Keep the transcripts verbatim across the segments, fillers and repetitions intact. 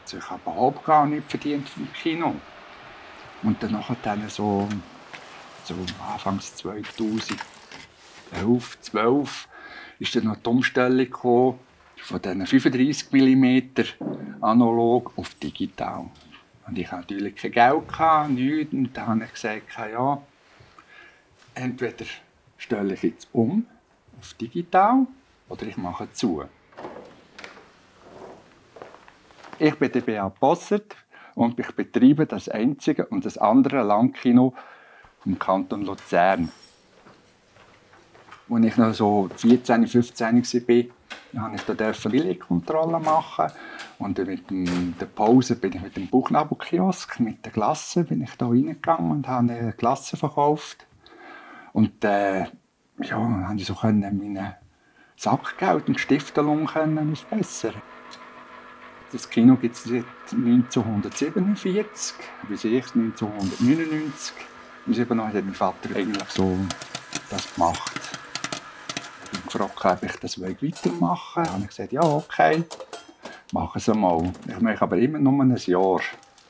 sich aber überhaupt gar nicht verdient vom Kino. Und dann dann so, so Anfangs zweitausendelf, zwölf ist dann noch die Umstellung gekommen, von diesen fünfunddreißig Millimeter analog auf digital. Und ich hatte natürlich kein Geld, nichts. Und dann habe ich gesagt, ja, entweder stelle ich jetzt um auf digital oder ich mache zu. Ich bin der Beat Bossert und ich betreibe das einzige und das andere Langkino vom Kanton Luzern. Als ich noch so vierzehn, fünfzehn war, durfte ich Familienkontrolle machen. Und mit der Pause bin ich mit dem Bauchnabelkiosk, mit der Glasse, bin ich da reingegangen und habe eine Glasse verkauft. Und äh, ja, dann konnte ich so meine Sackgeld und Stiftelung ausbessern. Das Kino gibt es seit neunzehnhundertsiebenundvierzig, bis ich neunzehnhundertneunundneunzig. Und sieben hat mein Vater eigentlich so das gemacht. Ich habe gefragt, ob ich das weitermachen will. Dann habe ich gesagt, ja, okay, machen Sie mal. Ich mache aber immer nur ein Jahr.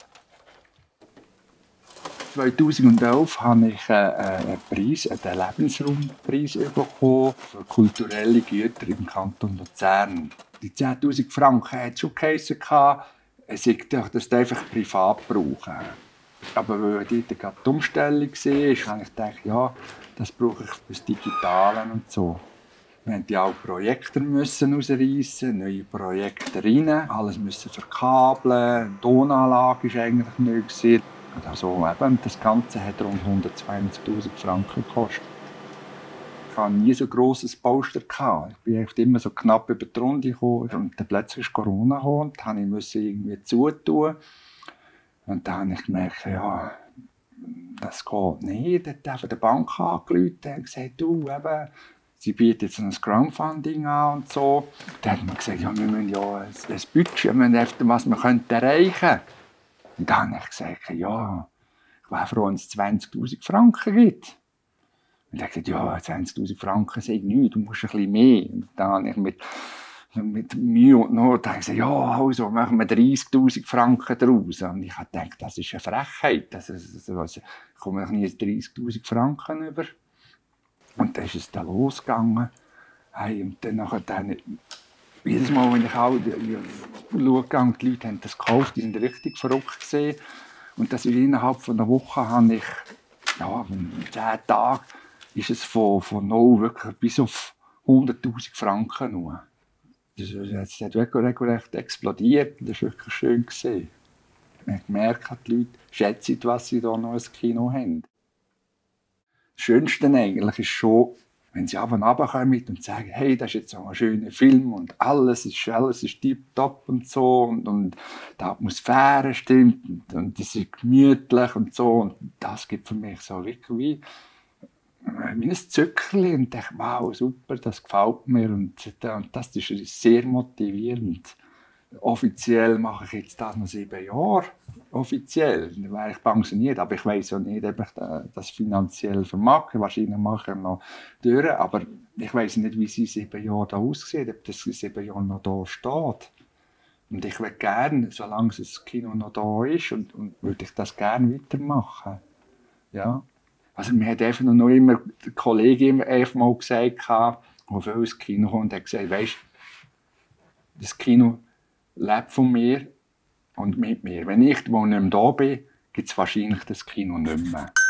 zweitausendelf habe ich einen Preis, einen Lebensraumpreis bekommen für kulturelle Güter im Kanton Luzern. Die zehntausend Franken hat es schon geheissen, es sei das einfach privat brauchen. Aber weil dort gerade die Umstellung war, habe ich gedacht, ja, das brauche ich fürs Digitale und so. Wir mussten ja auch Projekte ausreißen, neue Projekte rein, alles müssen verkabeln, die Tonanlage war eigentlich neu. Also eben, das Ganze hat rund hundertzweiundneunzigtausend Franken gekostet. Ich hatte nie so ein grosses Poster. Ich bin immer so knapp über die Runde gekommen. Und dann plötzlich ist Corona gekommen und dann musste ich irgendwie zutun. Und dann habe ich gemerkt, ja, das geht nicht. Dann hat die Bank angerufen und gesagt, du, eben, sie bieten jetzt ein Crowdfunding an und so. Dann hat man gesagt, ja, wir müssen ja ein, ein Budget, wir müssen einfach, was wir erreichen können. Und dann habe ich gesagt, ja, ich wäre froh, wenn es zwanzigtausend Franken gibt. Und er hat gesagt, ja, zwanzigtausend Franken sei nichts, du musst ein bisschen mehr. Und dann habe ich mit, mit Mühe und Not gesagt, ja, also machen wir dreißigtausend Franken daraus. Und ich habe gedacht, das ist eine Frechheit. Das ist, also, ich komme noch nie dreißigtausend Franken über. Und dann ist es dann losgegangen. Hey, und dann nachher dann, jedes Mal, wenn ich auch schaue, und die Leute haben das gekauft, die sind richtig verrückt gesehen. Und das ist innerhalb von einer Woche, habe ich, ja, in zehn Tagen, ist es von, von null wirklich bis auf hunderttausend Franken nur. Das, das hat wirklich recht explodiert. Das war wirklich schön gesehen. Man hat gemerkt, die Leute schätzen, was sie hier noch ein Kino haben. Das Schönste eigentlich ist schon, wenn sie ab und runterkommen und sagen, hey, das ist jetzt so ein schöner Film und alles ist, alles ist tipptopp und so und, und die Atmosphäre stimmt und, und das ist gemütlich und so und das gibt für mich so wirklich wie, wie ein Zückerchen und ich denke, wow, super, das gefällt mir und, und das ist sehr motivierend. Offiziell mache ich jetzt das noch sieben Jahre. Offiziell. Dann wäre ich pensioniert. Aber ich weiss ja nicht, ob ich das finanziell vermag. Wahrscheinlich mache ich noch durch. Aber ich weiss nicht, wie es in sieben Jahren da aussieht, ob das in sieben Jahren noch da steht. Und ich würde gerne, solange das Kino noch da ist, und, und würde ich das gerne weitermachen. Ja. Also mir hat einfach noch immer der Kollege mal gesagt, der viel ins Kino kommt, hat gesagt, weisst, das Kino lebt von mir und mit mir. Wenn ich, wo nicht mehr da bin, gibt es wahrscheinlich das Kino nicht mehr.